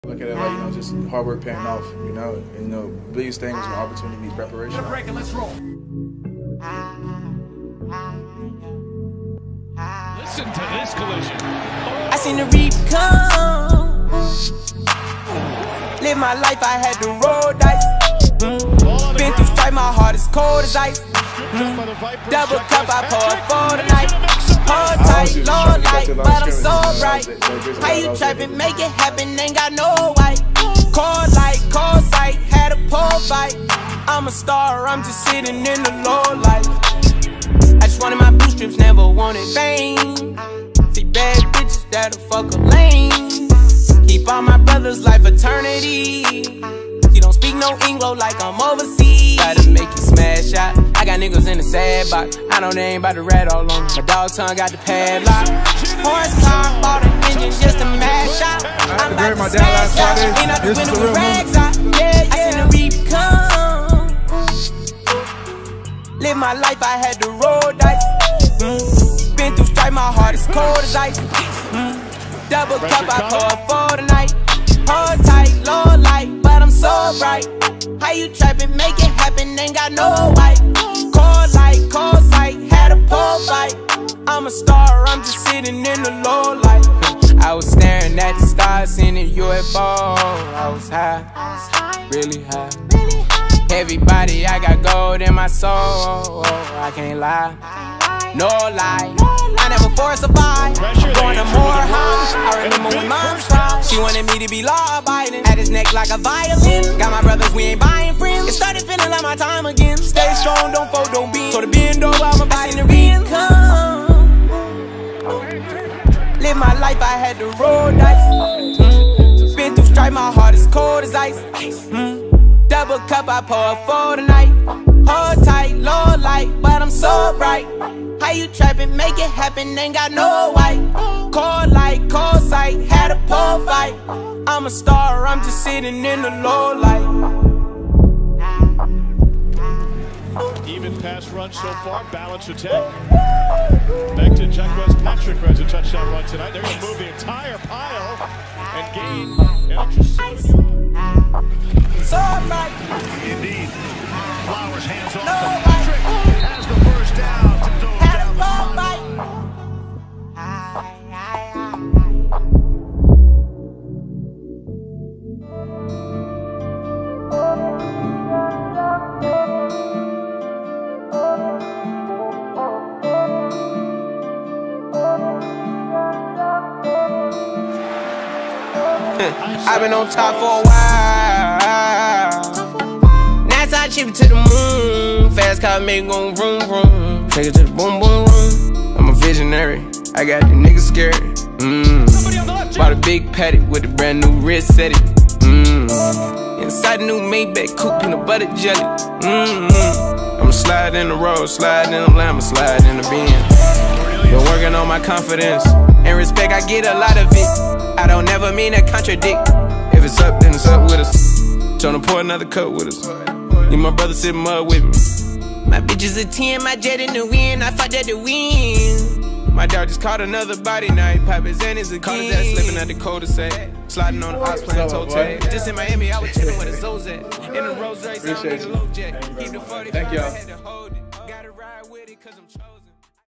Look at it like, just hard work paying off, and biggest thing is when opportunity meets preparation. Break and let's roll. Listen to this collision. I seen the reap come. Live my life, I had to roll dice. Been through strife, my heart is cold as ice. Double cup, I pour it for the night. Hold tight, low light, but I'm so bright. How you trappin', make it happen, ain't got no white. Cold light, cold sight, had a pole fight. I'm a star, I'm just sitting in the low light. I just wanted my blue strips, never wanted fame. See bad bitches that'll fuck a lane. Keep all my brothers life eternity. She don't speak no English like I'm overseas. Try to make you smash out. I got niggas in the sad box. I know they ain't about to rat all on me. My dog tongue got the padlock. Horsepower, bought an engine just to mash out. I'm about to smash out. Ain't out the window with rags out. Yeah, I seen the reap come. Live my life, I had to roll dice. Been through strife, my heart is cold as ice. Double cup, I pour for the night. Hold tight, low light, but I'm so bright. How you trappin', make it happen, ain't got no white. Cold light, cold sight, had a pole fight. I'm a star, I'm just sitting in the low light. I was staring at the stars in a UFO. I was high, really high. Everybody, I got gold in my soul. I can't lie, no lie. I never forced a vibe. Going to more high. I remember when mom cried. She wanted me to be law-abiding. At his neck like a violin. Got my brothers, we ain't buying friends. It started feeling like my time again. Stay strong, don't fold, don't bend. So the bend over, I'ma buy the reap come. Live my life, I had to roll dice. Been through strife, my heart is cold as ice. Double cup, I pour for the night. Hold tight, low light, but I'm so bright. How you trappin', make it happen, ain't got no white. Cold light, cold sight, had a pole fight. I'm a star, I'm just sitting in the low light. Even pass run so far, balance attack. Back to Jacquez Patrick, who has a touchdown run tonight. They're going to move the entire pile and gain an extra 7 yards. So bright. Indeed. Flowers hands off No to Patrick. Has the first down to go Had a down the pole sideline. fight. I've been on top for a while. NASA I chip it to the moon. Fast car make go vroom vroom. Take it to the boom boom room. I'm a visionary. I got the niggas scared. Bought a big paddock with a brand new wrist set it. Inside the new Maybach coupe, peanut butter jelly. I'ma slide in the road, slide in the Lambo, slide in the Benz. Been working on my confidence and respect. I get a lot of it. I don't never mean to contradict. If it's up, then it's up with us. Tryna pour another cup with us. Need my brother sip mud with me. My bitch is a 10, my jet in the wind. I fought at the wind. My dog just caught another body, now he pop his Xannies again. Caught his ass slipping at the cul-de-sac. Sliding on the ox playing toe tag. Just in Miami, I was chillin' with a Zoes at. In the Rolls Royce, I don't need a low jack. Keep the 45, I had to hold it. Gotta ride with it, cause I'm